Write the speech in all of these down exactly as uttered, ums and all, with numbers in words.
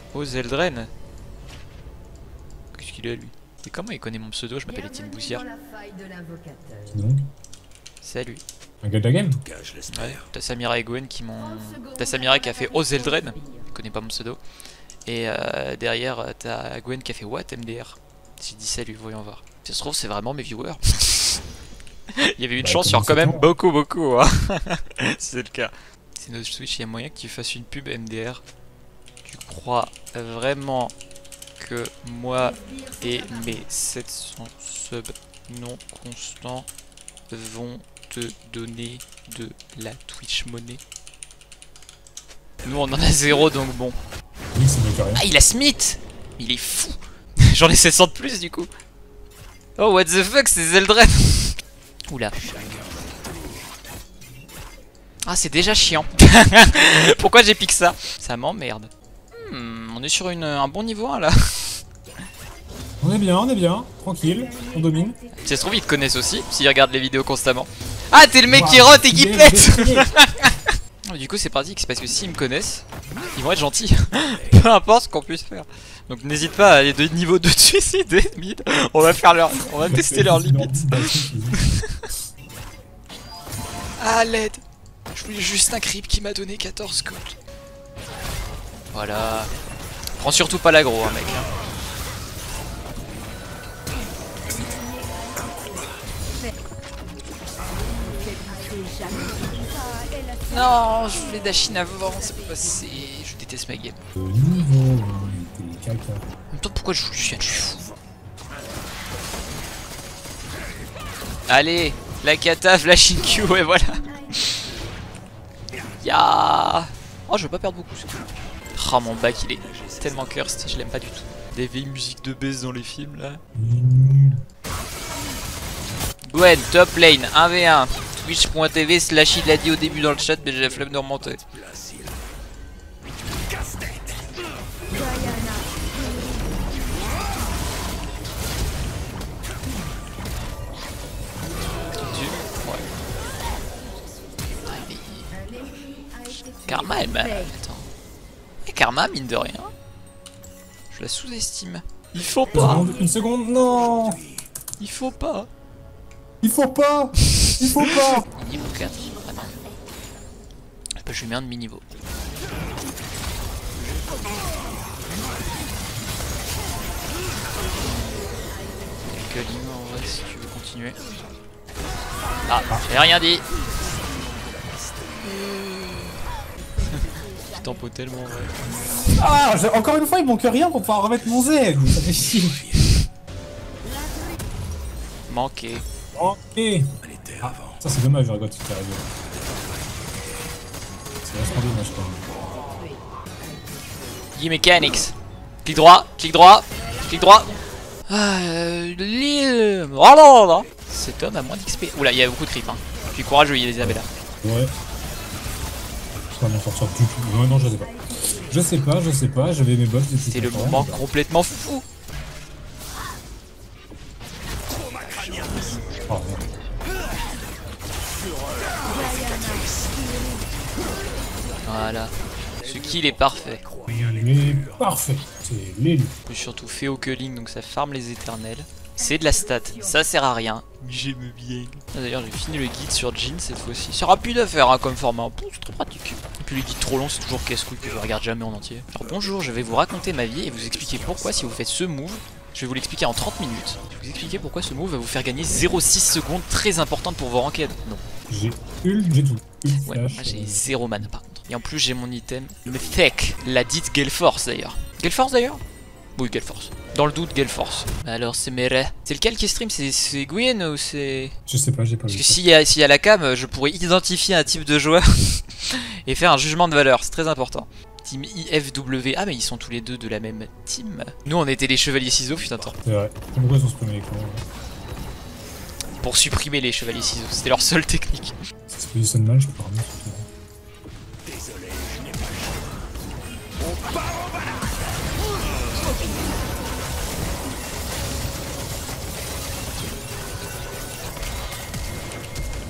Oh Zeldren. Qu'est-ce qu'il a lui? Et comment il connaît mon pseudo? Je m'appelle Étienne Boussière. Donc, C'est à lui. un gars de la game. Ouais, t'as Samira et Gwen qui m'ont... T'as Samira qui a fait Oh Zeldren. Il connaît pas mon pseudo. Et euh, derrière t'as Gwen qui a fait What M D R. J'ai dit salut, voyons voir. Si ça se trouve c'est vraiment mes viewers. Il y avait une Bah, chance sur quand même temps. beaucoup beaucoup hein. Si c'est le cas. C'est notre Switch, il y a moyen que tu fasses une pub M D R. Tu crois vraiment que moi et mes sept cents subs non constants vont te donner de la Twitch monnaie? Nous on en a zéro donc bon. Oui, c'est mieux que rien. Ah il a Smith. Il est fou. J'en ai sept cents de plus du coup. Oh what the fuck, c'est Zeldren. Oula. Ah c'est déjà chiant. Pourquoi j'ai piqué ça? Ça m'emmerde. Hmm, on est sur une, un bon niveau hein, là. On est bien, on est bien. Tranquille, on domine. Si ça se trouve ils te connaissent aussi, s'ils regardent les vidéos constamment. Ah t'es le mec wow, qui rote et qui pète. Du coup c'est pratique, c'est parce que s'ils me connaissent, ils vont être gentils. Peu importe ce qu'on puisse faire. Donc n'hésite pas à aller de niveau deux de suicider, mid. On va faire leur... On va tester leurs limites. Ah l'aide. Je voulais juste un creep qui m'a donné quatorze gold. Voilà. Prends surtout pas l'aggro hein mec. Non, je voulais Dashin avant, c'est pas passé. Je déteste ma game. Le niveau, t'es caca. En même temps, pourquoi je joue Lucian? Je suis fou. Allez, la kata, flash in Q, et voilà. Ya. Oh, je veux pas perdre beaucoup. Oh, mon bac, il est tellement cursed, je l'aime pas du tout. Des vieilles musiques de baisse dans les films là. Gwen, top lane, un v un. Twitch point T V slash il l'a dit au début dans le chat, mais j'ai la flemme de remonter. Karma, elle m'a... Attends. Et Karma, mine de rien, je la sous-estime. Il faut pas. Une seconde, non. Il faut pas. Il faut pas. Il faut pas. Niveau quatre. Ah non. Bah, je lui mets un demi-niveau. Quelques lignes en vrai si tu veux continuer. Ah, j'ai rien dit. Je tempo tellement ouais. Ah, encore une fois, il manque rien pour pouvoir remettre mon Z. Ça fait chier. Manqué. Ok. Ah, ça c'est dommage, j'aurais pas tout fait arriver. C'est vachement dommage quand même. Guy Mechanics. Clic droit, clic droit, clic droit. Ah, euh, l'île. Oh là là là. Cet homme a moins d'X P. Oula, il y a beaucoup de creep. Hein. Je suis courageux, il y a Isabella. Ouais. Je vais m'en sortir du tout. Non, non, je sais pas. Je sais pas, je sais pas, j'avais mes bots. C'est le moment complètement fou. Oh, voilà. Ce kill est parfait. mais parfait. C'est l'élu. On peut surtout faire au culling, donc ça farm les éternels. C'est de la stat, ça sert à rien. J'aime bien. D'ailleurs j'ai fini le guide sur Jhin cette fois-ci. C'est rapide à faire hein, comme format, c'est très pratique. Et puis les guides trop longs c'est toujours casse-couille que je regarde jamais en entier. Alors bonjour, je vais vous raconter ma vie et vous expliquer pourquoi si vous faites ce move, je vais vous l'expliquer en trente minutes. Je vais vous expliquer pourquoi ce move va vous faire gagner zéro virgule six secondes, très importante pour vos ranked. Non. J'ai ult, j'ai tout. Ult, Ouais, flash, moi j'ai euh... zéro mana par contre. Et en plus j'ai mon item, le Mythic, la dite Gale Force d'ailleurs. Gale Force d'ailleurs? Oui, Gale Force. Dans le doute, Gale Force. Alors, c'est Mere. C'est lequel qui stream? C'est Gwen ou c'est... Je sais pas, j'ai pas vu. Parce que s'il y, a, s'il y a la cam, je pourrais identifier un type de joueur et faire un jugement de valeur. C'est très important. Team I F W. Ah, mais ils sont tous les deux de la même team. Nous, on était les chevaliers ciseaux, putain, attends. C'est vrai. Pourquoi ils sont spammés l'écran? Pour supprimer les chevaliers ciseaux. C'était leur seule technique. Ça se positionne mal, je peux pas remettre surtout. Désolé, je n'ai pas le choix. On part en bas.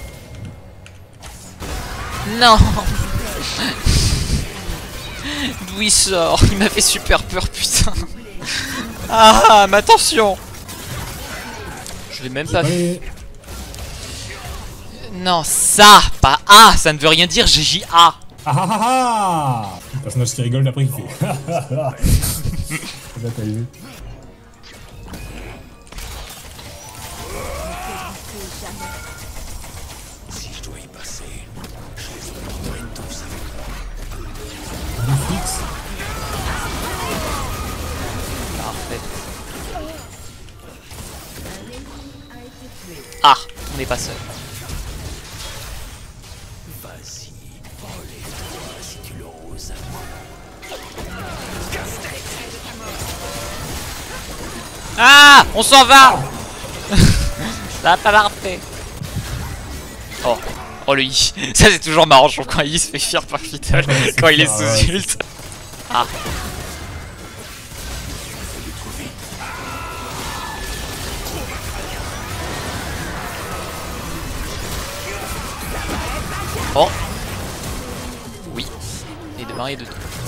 Non. d'où il sort. Il m'a fait super peur, putain. Ah, mais attention. Je l'ai même pas vu. Non, ça, pas A, ça ne veut rien dire, G J A. Ah ah ah ah. Le personnage qui rigole d'après il fait. Là t'as vu. Si je dois y passer, je les emmènerai tous avec moi. Du fixe. Parfait. Ah, on n'est pas seul. Vas-y, enlève-toi si tu l'oses. Ah, on s'en va. Ça va pas marcher. Oh, oh le I. Ça c'est toujours marrant, je trouve, quand I se fait fier par Fiddle, quand il est sous ult. Ah. Oh. Oui. Et de un et de deux.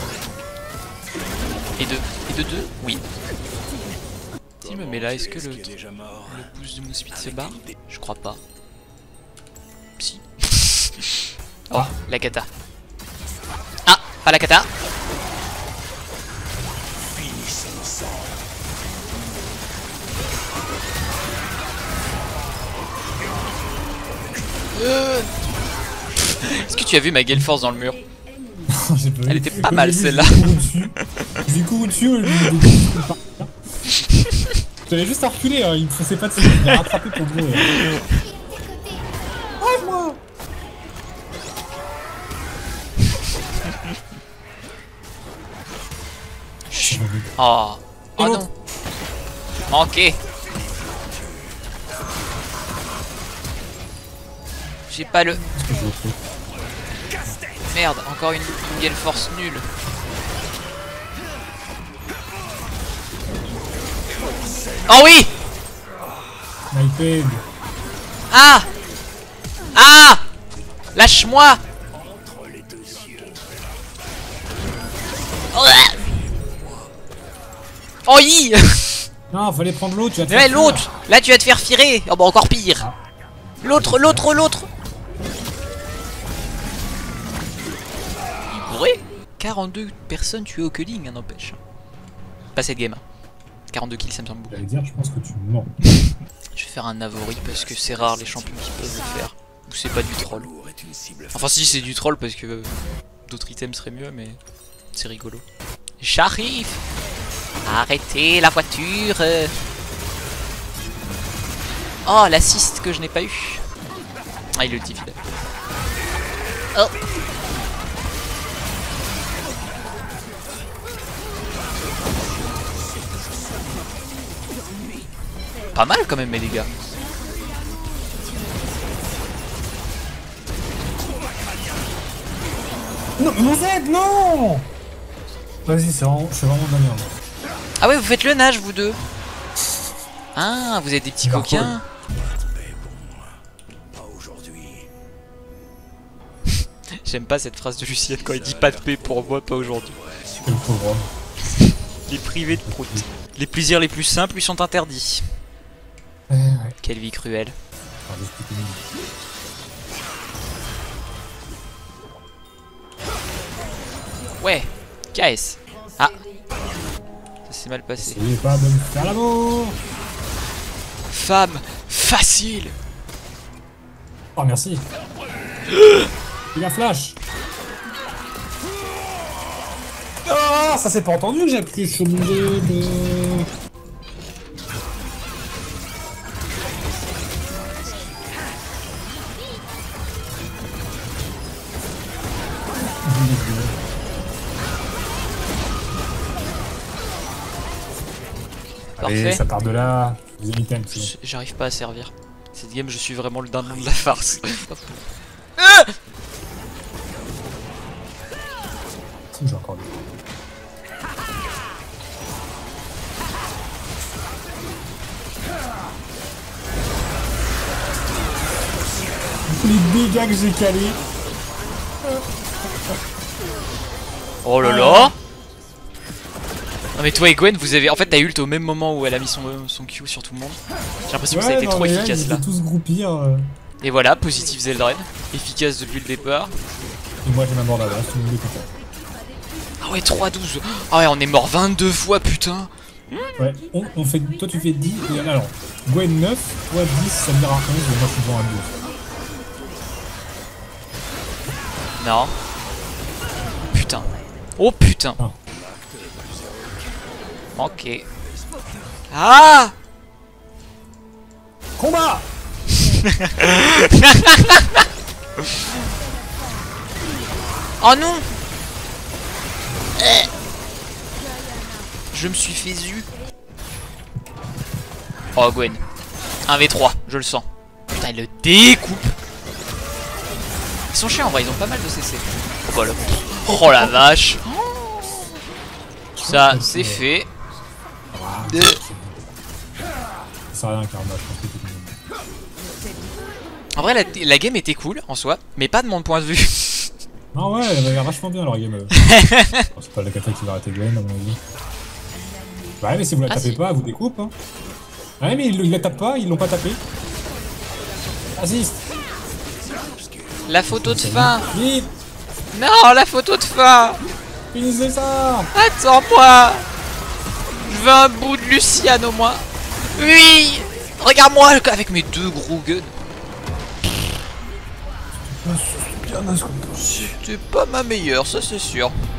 Et de et de deux. Oui. Si je me mets là, est-ce que le, le boost du Mouspit se barre? Je crois pas. Si. Oh, la kata. Ah, pas la kata. Euh... Est-ce que tu as vu ma Gale Force dans le mur? Elle était pas mal celle-là. J'ai couru dessus, j'avais juste à reculer, hein. Il me faisait pas de il m'a rattrapé pour mourir. Brave-moi. Oh, oh non. Ok. J'ai pas le... Merde, encore une, une Gale Force nulle. Oh oui. Sniped. Ah. Ah. Lâche-moi. Oh yi. Non, fallait prendre l'autre, tu vas te Mais l'autre. Là tu vas te faire firer. Oh bah encore pire. Ah. L'autre, l'autre, l'autre. Il pourrait. quarante-deux personnes tuées au culling, hein, n'empêche. Pas cette game. quarante-deux kills, ça me semble beaucoup. J'allais dire, je pense que tu mens. Je vais faire un Avori parce que c'est rare les champions qui peuvent le faire. Ou c'est pas du troll. Enfin si, c'est du troll parce que d'autres items seraient mieux, mais c'est rigolo. J'arrive. Arrêtez la voiture. Oh, l'assist que je n'ai pas eu. Ah, il est ulti fidèle. Oh. Pas mal quand même mes dégâts. Non, mon Z, non. Vas-y, c'est vraiment, je suis vraiment de la merde. Ah ouais, vous faites le nage vous deux. Ah, vous êtes des petits coquins. J'aime pas cette phrase de Lucienne quand il dit pas de paix pour moi, pas aujourd'hui. Le pauvre homme. Les privés de prout. Les plaisirs les plus simples lui sont interdits. Ouais, ouais. Quelle vie cruelle. Ouais, K S. Ah, ça s'est mal passé. N'essayez pas de me faire l'amour. Femme facile. Oh merci. Il a flash. Oh, ça s'est pas entendu que j'ai appuyé sur mon dé de... Parfait. Allez, ça part de là. Deuxième item, c'est bon. J'arrive pas à servir. Cette game, je suis vraiment le dindon de la farce. Si, j'ai encore dit. Les dégâts que j'ai calés. Oh là là. Non mais toi et Gwen, vous avez... En fait, t'as ult au même moment où elle a mis son, son Q sur tout le monde. J'ai l'impression que ça a Ouais, été non, trop mais là, efficace ils là. étaient tous groupir. euh, Et voilà, positif Zeldred. Efficace depuis le départ. Et moi, j'ai ma mort d'avance, tout le monde est content. Ah ouais, trois douze. Ah ouais, on est mort vingt-deux fois, putain. Ouais, on, on fait, toi tu fais dix, et alors, Gwen neuf, toi dix, ça me dira onze, et moi je suis devant à douze. Non. Putain. Oh putain. Ah. Ok. Ah. Combat. Oh non. Eh. Je me suis fait zu. Oh Gwen. un v trois, je le sens. Putain, il le découpe. Ils sont chiants en vrai, ils ont pas mal de C C. Oh, bah, là. Oh la vache. Ça, c'est fait. De... Ça sert à rien, Karma, je pense que c'est tout. En vrai, la, la game était cool en soi, mais pas de mon point de vue. Non, ouais, elle avait l'air vachement bien leur game. euh. Bon, c'est pas la cata qui va arrêter Gwen, à mon avis. Bah, ouais, mais si vous la Ah, tapez si. pas, elle vous découpe. Hein. Ouais, mais ils, ils la tapent pas, ils l'ont pas tapé. Assiste. La photo de fin. Vite, Non, la photo de fin. finissez ça. Attends-moi. Je veux un bout de Luciane au moins. Oui. Regarde-moi avec mes deux gros guns. C'était pas ma meilleure, ça c'est sûr.